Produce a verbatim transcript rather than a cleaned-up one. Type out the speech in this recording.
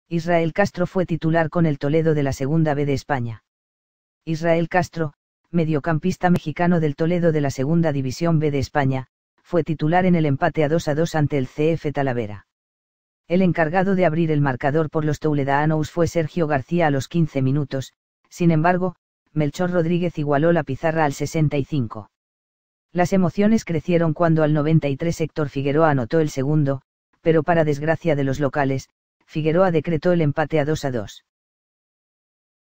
Israel Castro fue titular con el Toledo de la Segunda B de España. Israel Castro, mediocampista mexicano del Toledo de la Segunda División B de España, fue titular en el empate a dos a dos ante el C F Talavera. El encargado de abrir el marcador por los toledanos fue Sergio García a los quince minutos, sin embargo, Melchor Rodríguez igualó la pizarra al sesenta y cinco. Las emociones crecieron cuando al noventa y tres Héctor Figueroa anotó el segundo, pero para desgracia de los locales, Figueroa decretó el empate a dos a dos.